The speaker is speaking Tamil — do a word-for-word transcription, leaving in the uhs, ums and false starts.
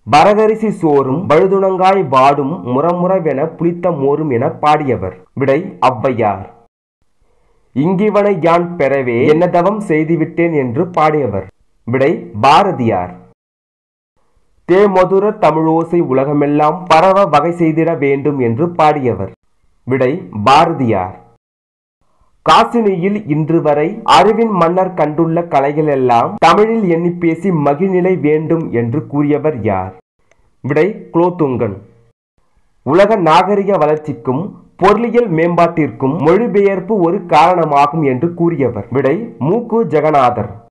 பரகரிசி சோறும் பழுதுணங்காய் வாடும் முறமுறவென புளித்த மோரும் என பாடியவர். விடை ஔவையார். இங்கிவனை யான் பெறவே என்ன தவம் செய்துவிட்டேன் என்று பாடியவர். விடை பாரதியார். தேமதுர தமிழோசை உலகமெல்லாம் பரவ வகை செய்திட வேண்டும் என்று பாடியவர். விடை பாரதியார். காசினியில் இன்று வரை அறிவின் மன்னர் கண்டுள்ள கலைகள் எல்லாம் தமிழில் எண்ணி பேசி மகிழ்நிலை வேண்டும் என்று கூறியவர் யார்? விடை குலோத்துங்கன். உலக நாகரிக வளர்ச்சிக்கும் பொருளியல் மேம்பாட்டிற்கும் மொழிபெயர்ப்பு ஒரு காரணமாகும் என்று கூறியவர். விடை மு கு ஜெகநாதர்.